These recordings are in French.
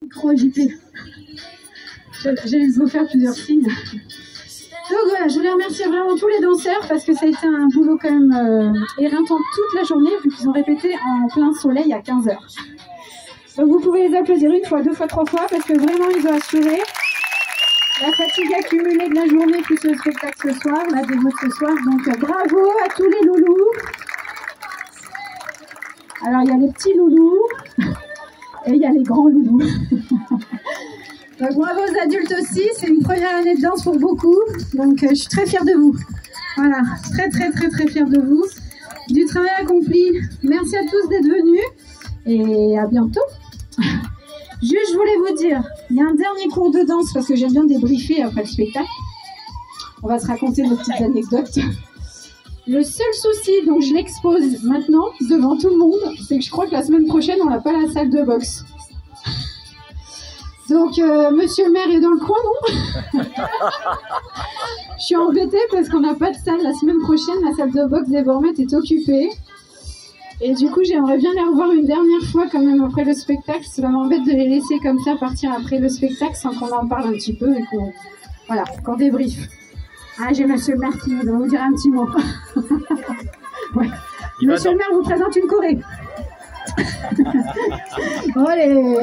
Micro JP. J'allais vous faire plusieurs signes. Donc voilà, je voulais remercier vraiment tous les danseurs parce que ça a été un boulot quand même éreintant toute la journée vu qu'ils ont répété en plein soleil à 15 h. Donc vous pouvez les applaudir une fois, deux fois, trois fois parce que vraiment ils ont assuré la fatigue accumulée de la journée plus le spectacle ce soir, la démo ce soir. Donc bravo à tous les loulous. Alors il y a les petits loulous et il y a les grands loulous. Donc bravo aux adultes aussi, c'est une première année de danse pour beaucoup, donc je suis très fière de vous. Voilà, très fière de vous, du travail accompli. Merci à tous d'être venus et à bientôt. Juste, je voulais vous dire, il y a un dernier cours de danse parce que j'aime bien débriefer après le spectacle. On va se raconter nos petites anecdotes. Le seul souci, donc je l'expose maintenant devant tout le monde, c'est que je crois que la semaine prochaine, on n'a pas la salle de boxe. Donc, monsieur le maire est dans le coin, non? Je suis embêtée parce qu'on n'a pas de salle. La semaine prochaine, la salle de boxe des Bormettes est occupée. Et du coup, j'aimerais bien les revoir une dernière fois quand même après le spectacle. Ça m'embête de les laisser comme ça partir après le spectacle sans qu'on en parle un petit peu et qu'on voilà, qu'on débriefe. Ah, j'ai monsieur le maire qui va vous dire un petit mot. Ouais. Monsieur le maire vous présente une choré. Allez.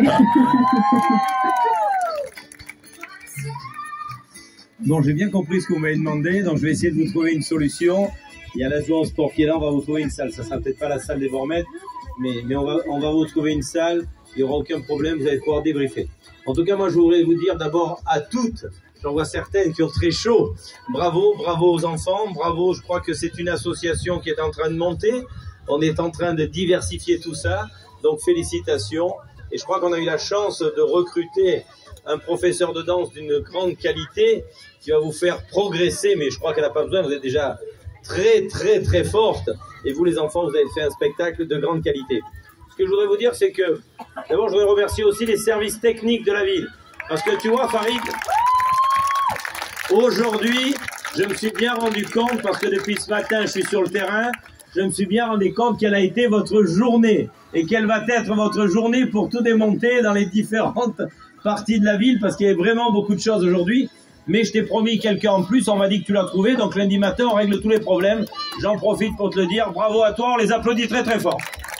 Bon, j'ai bien compris ce que vous m'avez demandé, donc je vais essayer de vous trouver une solution. Il y a la Jouan Sport qui est là, on va vous trouver une salle. Ça sera peut-être pas la salle des Bormettes, mais on va vous trouver une salle, il n'y aura aucun problème, vous allez pouvoir débriefer. En tout cas, moi je voudrais vous dire d'abord à toutes, j'en vois certaines qui ont très chaud, bravo, bravo aux enfants, bravo, je crois que c'est une association qui est en train de monter, on est en train de diversifier tout ça, donc félicitations. Et je crois qu'on a eu la chance de recruter un professeur de danse d'une grande qualité qui va vous faire progresser, mais je crois qu'elle n'a pas besoin, vous êtes déjà très forte. Et vous les enfants, vous avez fait un spectacle de grande qualité. Ce que je voudrais vous dire, c'est que d'abord, je voudrais remercier aussi les services techniques de la ville. Parce que tu vois, Farid, aujourd'hui, je me suis bien rendu compte, parce que depuis ce matin, je suis sur le terrain, je me suis bien rendu compte quelle a été votre journée et quelle va être votre journée pour tout démonter dans les différentes parties de la ville, parce qu'il y a vraiment beaucoup de choses aujourd'hui. Mais je t'ai promis quelqu'un en plus, on m'a dit que tu l'as trouvé, donc lundi matin, on règle tous les problèmes. J'en profite pour te le dire, bravo à toi, on les applaudit très fort.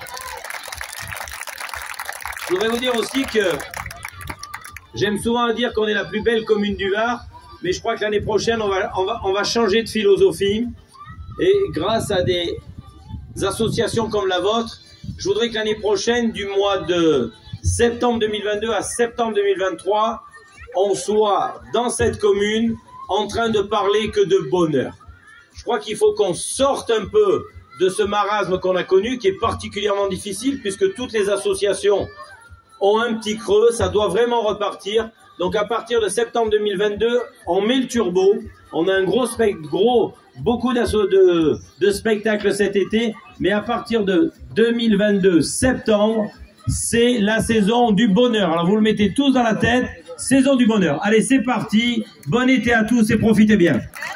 Je voudrais vous dire aussi que j'aime souvent dire qu'on est la plus belle commune du Var, mais je crois que l'année prochaine, on va changer de philosophie. Et grâce à des associations comme la vôtre, je voudrais que l'année prochaine, du mois de septembre 2022 à septembre 2023, on soit dans cette commune en train de parler que de bonheur. Je crois qu'il faut qu'on sorte un peu de ce marasme qu'on a connu, qui est particulièrement difficile, puisque toutes les associations ont un petit creux, ça doit vraiment repartir. Donc à partir de septembre 2022, on met le turbo, on a un beaucoup de spectacles cet été, mais à partir de 2022, septembre, c'est la saison du bonheur. Alors vous le mettez tous dans la tête, saison du bonheur. Allez, c'est parti, bon été à tous et profitez bien.